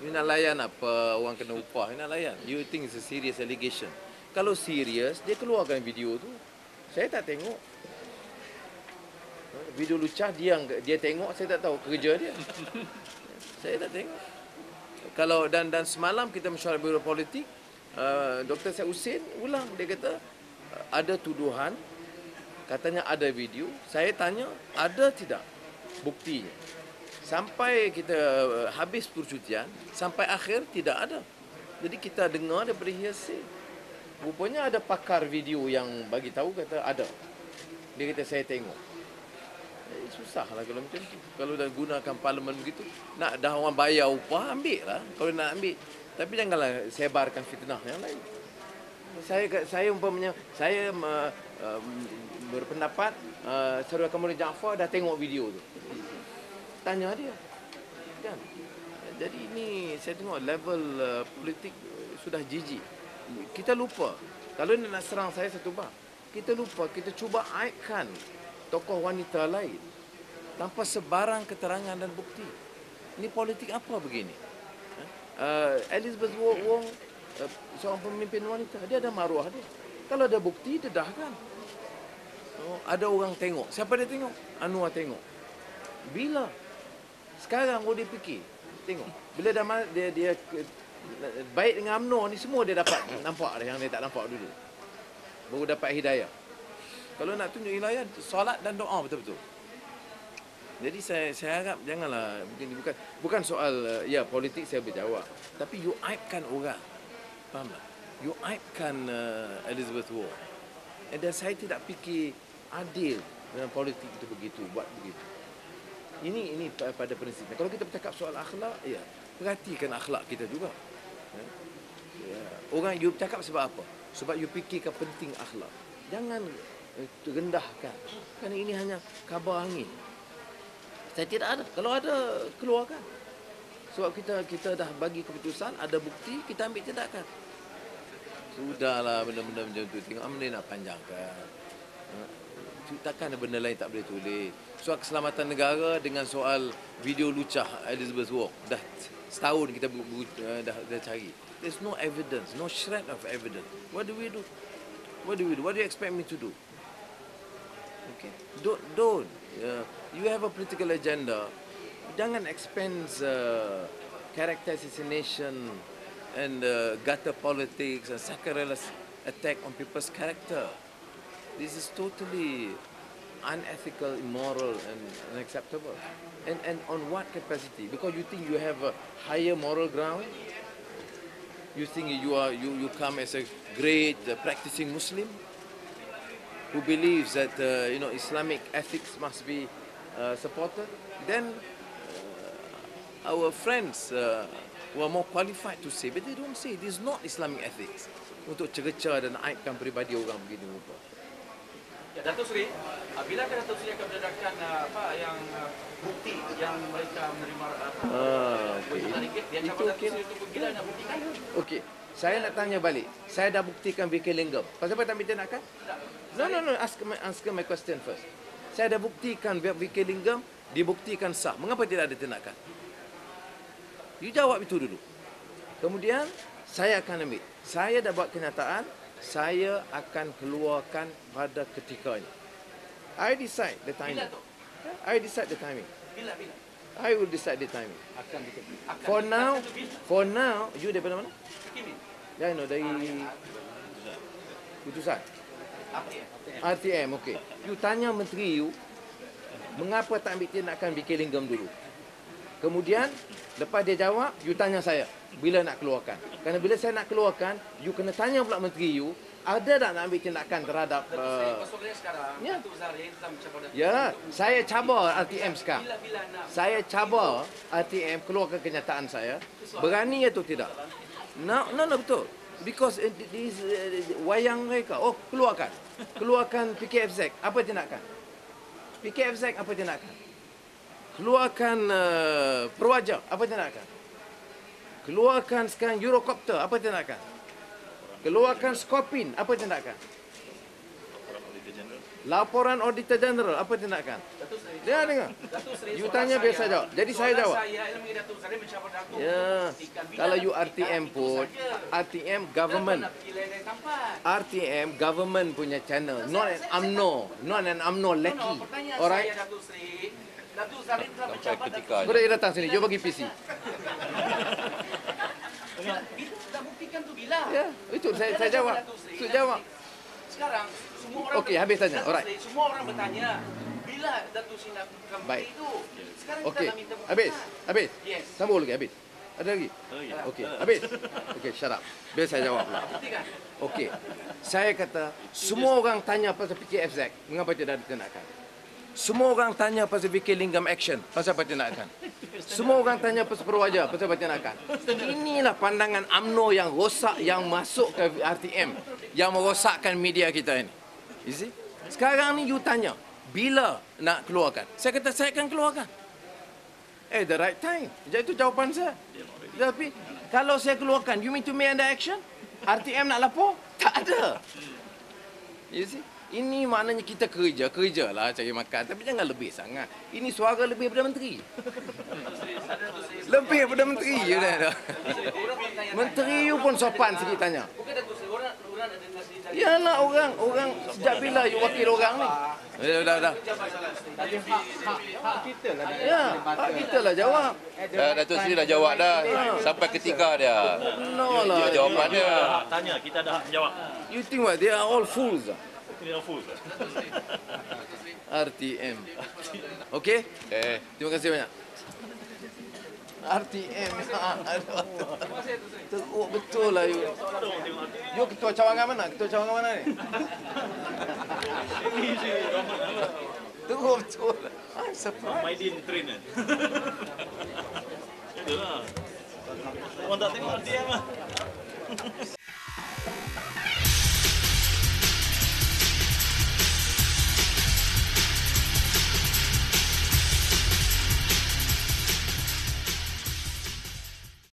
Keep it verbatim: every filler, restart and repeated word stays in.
You nak layan apa? Orang kena upah, you nak layan. You think it's a serious allegation. Kalau serius, dia keluarkan video tu. Saya tak tengok. Video lucah dia dia tengok, saya tak tahu kerja dia. Saya tak tengok. Kalau dan dan semalam kita mesyuarat Biro Politik, uh, Doktor Syed Hussein ulang, dia kata uh, ada tuduhan, katanya ada video. Saya tanya, ada tidak buktinya? Sampai kita uh, habis percutian, sampai akhir tidak ada. Jadi kita dengar daripada hearsay. Rupanya ada pakar video yang bagi tahu, kata ada. Dia kata saya tengok. Eh, susahlah kalau macam tu. Kalau dah gunakan parlimen begitu, nak dah orang bayar upah, ambil lah. Kalau nak ambil. Tapi janganlah sebarkan fitnah yang lain. Saya saya umpamanya, saya uh, uh, berpendapat uh, Saudara Kamarudin Jaafar dah tengok video tu. Tanya dia. Kan? Jadi ini saya tengok level uh, politik sudah jijik. Kita lupa. Kalau nak serang saya satu bab, kita lupa, kita cuba aibkan tokoh wanita lain tanpa sebarang keterangan dan bukti. Ini politik apa begini? Uh, Elizabeth Wong, uh, seorang pemimpin wanita, dia ada maruah dia. Kalau ada bukti, dedahkan. Oh, ada orang tengok. Siapa dia tengok? Anwar tengok. Bila? Sekarang oh dia fikir. Tengok. Bila dah dia dia baik dengan UMNO ni, semua dia dapat nampak yang dia tak nampak dulu. Baru dapat hidayah. Kalau nak tunjuk hidayah, solat dan doa betul-betul. Jadi saya saya harap janganlah begini, bukan bukan soal ya politik saya berjawab, tapi you aibkan orang. Faham tak? You aibkan uh, Elizabeth Wong. Dan saya tidak fikir adil dalam politik itu begitu, buat begitu. Ini ini pada prinsipnya. Kalau kita bercakap soal akhlak, ya, perhatikan akhlak kita juga. Ya. Ya. Orang you bercakap sebab apa? Sebab you fikirkan penting akhlak. Jangan eh, rendahkan. Kerana ini hanya kabar angin. Saya tidak ada. Kalau ada, keluarkan. Sebab kita kita dah bagi keputusan, ada bukti, kita ambil tindakan. Sudahlah benda-benda macam tu. Tengok mana nak panjangkan. Takkan ada benda lain tak boleh tulis. Soal keselamatan negara dengan soal video lucah Elizabeth Wong. Dah setahun kita uh, dah, dah cari. There's no evidence, no shred of evidence. What do we do? What do we do? What do you expect me to do? Okay, don't don't. Uh, you have a political agenda. Jangan expense uh, character assassination and uh, gutter politics and sacrilegious attack on people's character. This is totally unethical, immoral, and unacceptable. And and on what capacity? Because you think you have a higher moral ground. You think you are you you come as a great uh, practicing Muslim who believes that uh, you know Islamic ethics must be uh, supported. Then uh, our friends uh, who are more qualified to say, but they don't say. This is not Islamic ethics. Untuk cerca dan aibkan peribadi orang begini rupa. Ya, Datuk Seri, bilakah Datuk Seri akan mendedahkan apa yang bukti yang mereka menerima apa? Ah, okay. Dia Itu cakap okey. Datuk Seri bila nak buktikan? Okey. Saya nak tanya balik. Saya dah buktikan V K Linggam. Pasal apa tak ambil tindakan? No, no, no. Ask my, ask my question first. Saya dah buktikan V K Linggam, dibuktikan sah. Mengapa tidak ada tindakan? You jawab itu dulu. Kemudian, saya akan ambil. Saya dah buat kenyataan, saya akan keluarkan pada ketikanya. I decide the timing. Bila tu? I decide the timing. Bila, bila? I will decide the timing. Akan dikatakan. For now, for now, you daripada mana? Kimi. Ya, no, dari putusan. Apa ya? R T M, okey. You tanya menteri you, mengapa tak ambil tindakan V K Linggam dulu? Kemudian, lepas dia jawab, you tanya saya, bila nak keluarkan? Kerana bila saya nak keluarkan, you kena tanya pula menteri you, ada tak nak ambil tindakan terhadap... Uh, sekarang, ya. Datuk Zahrain telah mencabar Datuk ya, saya cabar R T M sekarang. Bila-bila nak... Saya cabar R T M keluarkan kenyataan saya. Berani atau tidak? No, no, no, betul. Because it is uh, wayang mereka. Oh, keluarkan. Keluarkan P K F Z. Apa tindakan? P K F Z apa tindakan? Keluarkan uh, Perwaja. Apa tindakan? Keluarkan sekarang Eurocopter. Apa tindakan? Keluarkan Skopin. Apa tindakan? Laporan Auditor General, apa tindakan? Datuk Seri. Dia dengar. Datuk Seri, You soalan tanya saya- biasa jawab. Jadi saya soalan jawab. Saya ialah bagi Datuk Seri mencabar Datuk. Ya. Buktikan bila Kalau you nak R T M buktikan, itu pun, saja. R T M government. Kenapa nak pergi lain-lain tempat? R T M government punya channel, not an U M N O, not an U M N O No, no, leki. pertanyaan Alright. saya Datuk Seri, Datuk Zahrain telah Sampai mencabar ketika Datuk Kau dah datang sini, jom bagi P C. Bila, bila dah buktikan tu bila? Ya, itu saya saya jawab. Itu jawab. Sekarang semua orang Okey, habis tanya. Datuk Alright. Seri, semua orang bertanya bila Datuk Seri nak buktikan bukti Baik. itu. Sekarang Okey. kita dah minta buktikan. Habis. Habis. Yes. Sambung lagi, habis. Ada lagi? Okey, habis. Okey, shut up. Biar saya jawab pula. Buktikan. Okey. Saya kata semua orang tanya pasal P K F Z, mengapa tidak ditindakan? Semua orang tanya pasal V K Lingam Action, pasal apa tindakan? Semua orang tanya pasal Perwaja, pasal apa tindakan? Inilah pandangan U M N O yang rosak, yang masuk ke R T M, yang merosakkan media kita ini. You see? Sekarang ni you tanya, bila nak keluarkan? Saya kata saya akan keluarkan. Eh, the right time. Jadi itu jawapan saya. Tapi kalau saya keluarkan, you mean to me under action? R T M nak lapor? Tak ada. You see? Ini maknanya kita kerja, kerja lah cari makan. Tapi jangan lebih sangat. Ini suara lebih daripada menteri. Lebih daripada menteri je dah. Menteri you pun sopan sikit tanya. Bukan Datuk Seri, orang orang ada nasi dari Yalah orang, orang sejak bila you wakil orang ni? Eh, dah, dah. Ya, hak kita lah jawab. Dah, Datuk Seri dah jawab dah. Sampai ketika dia. No lah. Dia jawapan dia. Tanya, kita dah jawab. You think what? They are all fools. ah. Kita dah full. R T M. Okey? Eh, Terima kasih banyak. R T M. Teruk betul lah you. You ketua cawangan mana? Ketua cawangan mana ni? Teruk betul. I'm surprised. Maidin train kan. Itulah. Orang tak tengok R T M lah.